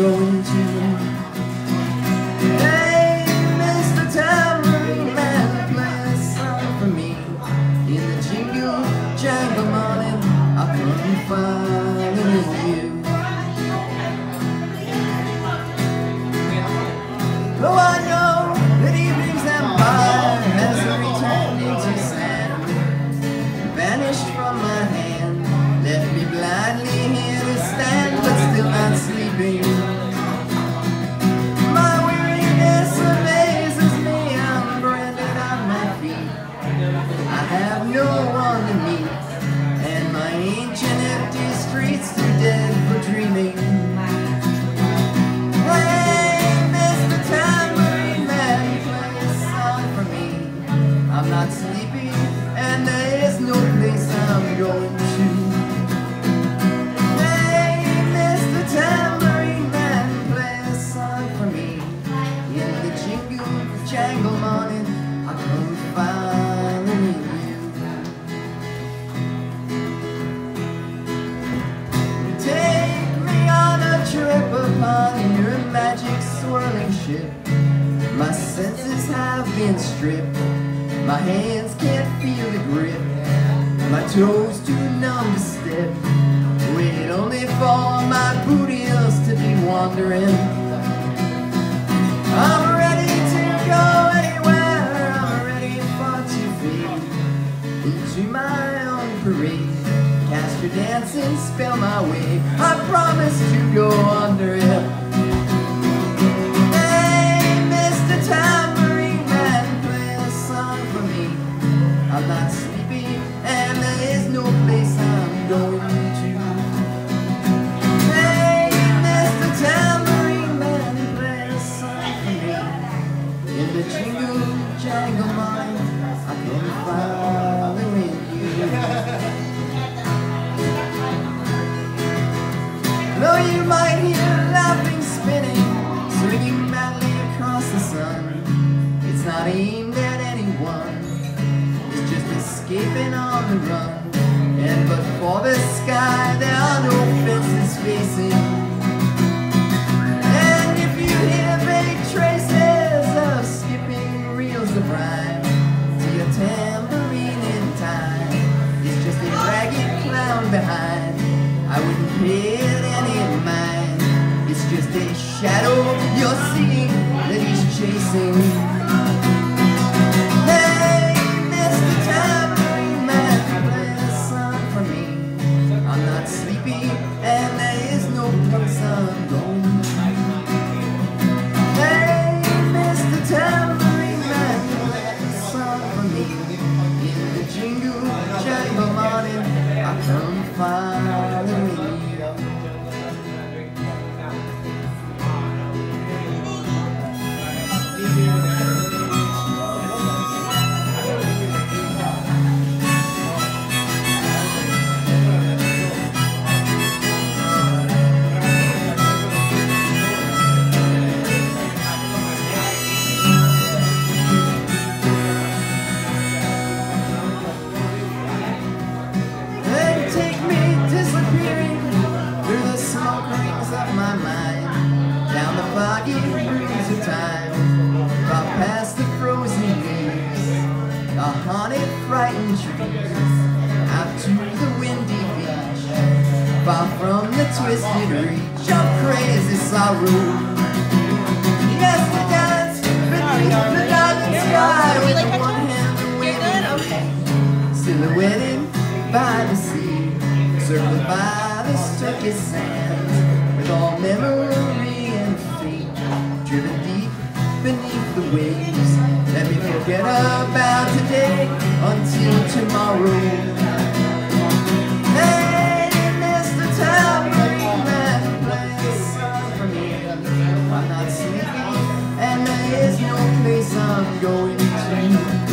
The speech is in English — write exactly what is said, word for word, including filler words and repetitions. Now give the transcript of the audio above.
going to. Hey, Mister Tambourine Man, play a song for me. In the jingle jangle morning, I'll come following you. Though I know that evening's empire has returned into sand, vanished from my hand, left me blindly here to stand, but still not sleeping. My weariness amazes me, I'm branded on my feet. I have no one to meet, and my ancient empty streets too dead for dreaming. I'm not sleepy, and there is no place I'm going to. Hey, Mister Tambourine Man, play a song for me. In the jingle jangle morning, I come following you. Take me on a trip upon your magic swirling ship. My senses have been stripped. My hands can't feel the grip, my toes too numb to step. Wait only for my boot heels to be wandering. I'm ready to go anywhere, I'm ready for to fade into my own parade. Cast your dancing spell my way, I promise to go under it. I'm not sleepy, and there is no place I'm going to. Hey, Mister Tambourine Man, play a song for me. In the jingle jangle morning, I come following you. Though you might hear laughing, spinning, swinging madly across the sun, it's not aimed at anyone, escaping on the run. And but for the sky, there are no fences facing. And if you hear vague traces of skipping reels of rhyme to your tambourine in time, it's just a ragged clown behind. I wouldn't pay it any mind. It's just a shadow you're seeing that he's chasing. And there is no place I'm going to. Hey, Mister Tambourine Man, play a song for me. In the jingle jangle morning, I come following you. Foggy breeze of time, far past the frozen leaves, the haunted, frightened trees, out to the windy beach, far from the twisted reach of crazy sorrow. Yes, we dance beneath the darkened sky with one hand waving, silhouetted by the sea, circled by the turkey sands, with all memory driven deep beneath the waves. Let me forget about today until tomorrow. Hey, Mister Tambourine Man, play a song for me. I'm not sleepy, and there is no place I'm going to.